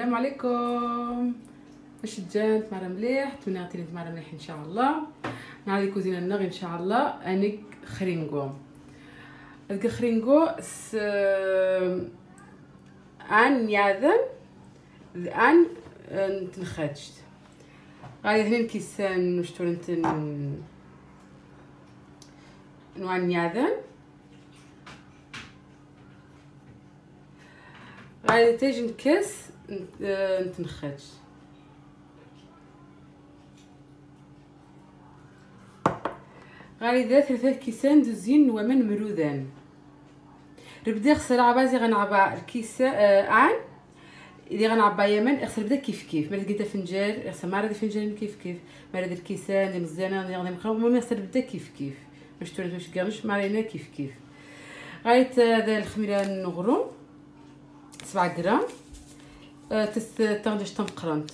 السلام عليكم. واش جات مره مليح توناتي مره مليح ان شاء الله. نعطي كوزينه النغ ان شاء الله انك خرينغو هذا خرينغو عن ياذن الان تنخدشت غادي هنا كيسان نشتورنت نوع ياذن غادي تيجي نكس نتنخدش غادي ذا 3 كيسان دوزين ومن مرودان ربدي خسر عبازي غنعبا الكيسه عن اللي غنعبا يمن اغسل بدا كيف ما لقيتها فنجان اغسل مره فنجان كيف مره الكيسان اللي مزيانه اللي غادي نقراو المهم اغسل بدا كيف باش تولي واش كاملش مارينا كيف غايت هذا الخميره نغرو 7 غرام تاخدش تنقرنت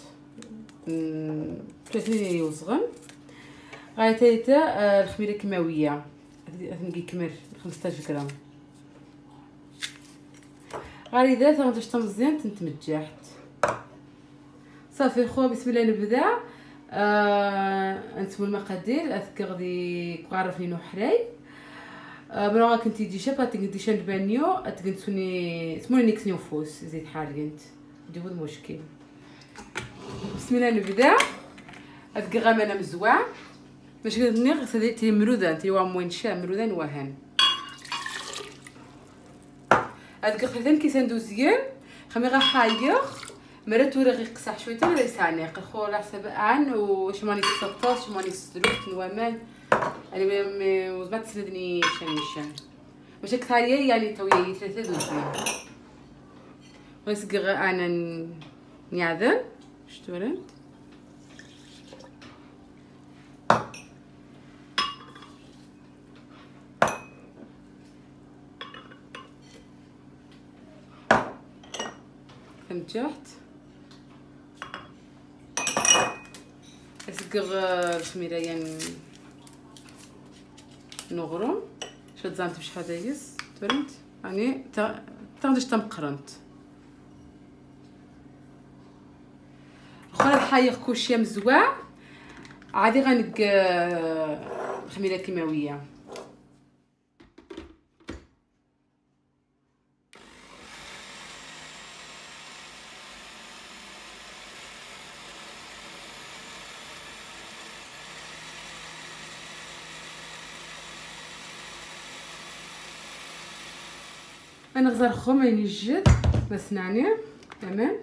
30 يوزغن غايتايتا الخميره كيماويه نجي كمر 15 غرام غادي ذا تاخدش تمزيان تنتمجحت صافي خو بسم الله نبدا. نسمو المقادير اذكر غادي كعرفني نحراي بلا كنتي دي شابا تقدي شان بانيو تقنسوني سموني نيكسني وفوس زيت حالينت ديو المشكل. بسم الله نبدا اذكر غامنا مزوع باش نغ سديتي مرودان تي وين شا مرودان وهن اذكر خدام كيسان دوزيان خميغه حايغ مرات ورغي قصح شويه ولا يسانيق خو على حسب عن واش ماني 16 ماني 6 نوامان يعني ما تسندني شان واش كثاريه يعني تويي 3 دوزيان بس انا نياذن شتورنت نجحت اسقر الخميره يعني نغرم شاد زانت بش حدايس تورنت يعني تاخدش تمقرنت خل الحايق كلشي مزواع عادي غنق الخميره كيماويه انا غزار خو ينجد بس نعني تمام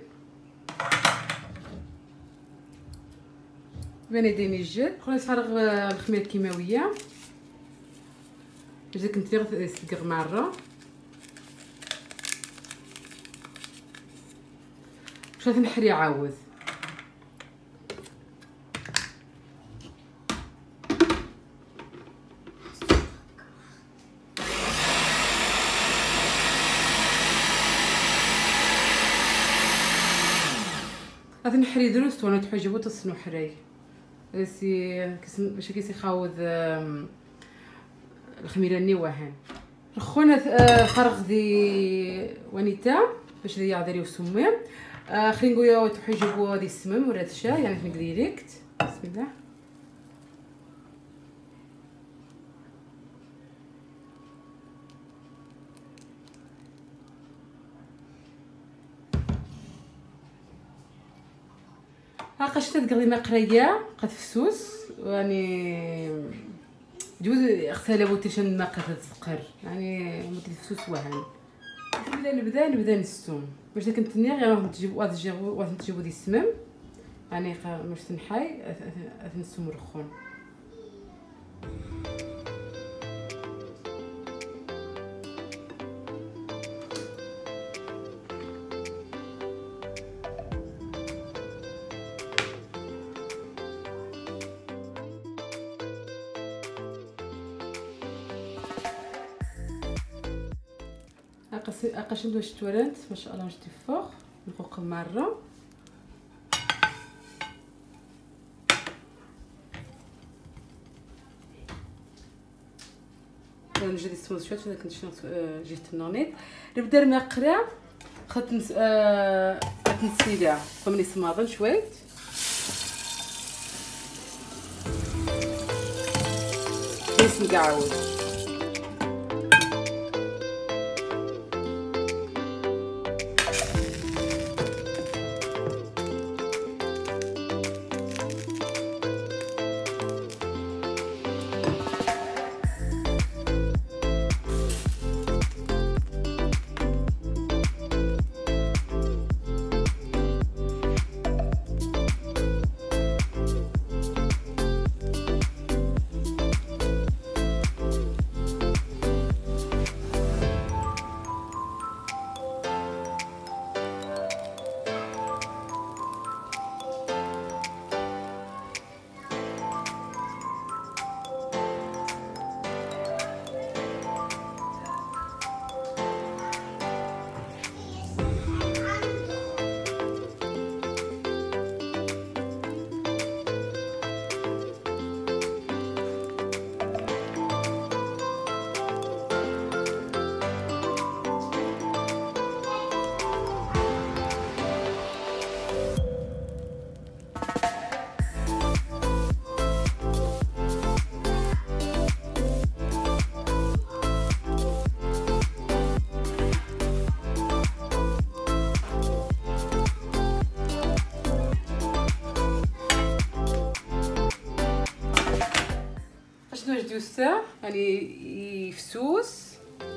بين يدين يجد خلاص فرغ الخميره الكيماويه باش كنت نسقر مره باش نحري عاود غادي نحري دروس وانا تحجبو تصنو حراي باش كيسي خاوض الخميره النواهن خونا فرغ دي ونيتا باش دي يعذري وسمي خلينقويا تحجبو دي السمم ولا تشا يعني في ديريكت. بسم الله هاقاش تقضي مقريه قد فسوس يعني جوز اختلفوا تيشن ما قد تسقر يعني مدي فسوس وهن نبدا نستوم باش كنت نيغ يعني تجيبوا دي السمم يعني باش تنحاي نستوم رخون اقاش ندوش تورنت ما شاء الله جتي فوق نفوق مره نجي نسمو شويه كنت شنو جيت النونيط نبدا الماء قرا خدت غتنسيلها فمني سماضن شويه كيس مقعود. شنو جدوسه يعني يفسوس.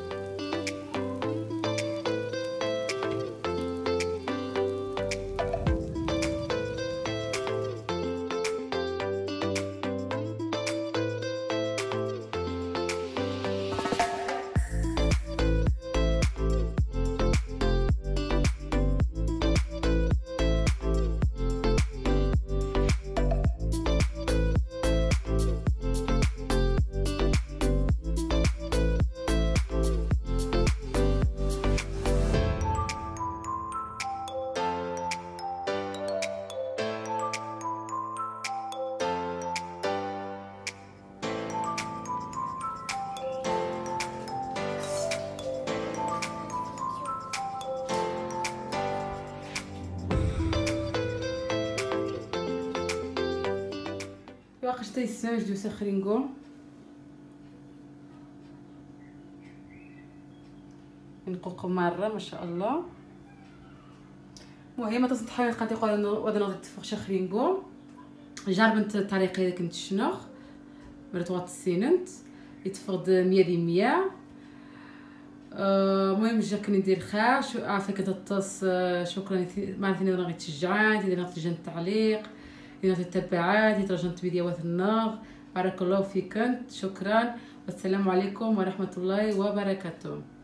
واقش تيساج دو سخرينغو نقوق مره ما شاء الله. المهم تصنت حقيقه تيقول ودنا تفخ شخرينغو جربت الطريقه اذا كنت شنوخ مرت وات السيننت يتفقد 100 دي 100. المهم جاك ندير خير شو عافاك تتص. شكرا معناتني راغي تشجعات اذا تجن التعليق اذا تتبعات اذا ترجمت فيديوهات النغ. بارك الله فيكم شكرا والسلام عليكم ورحمه الله وبركاته.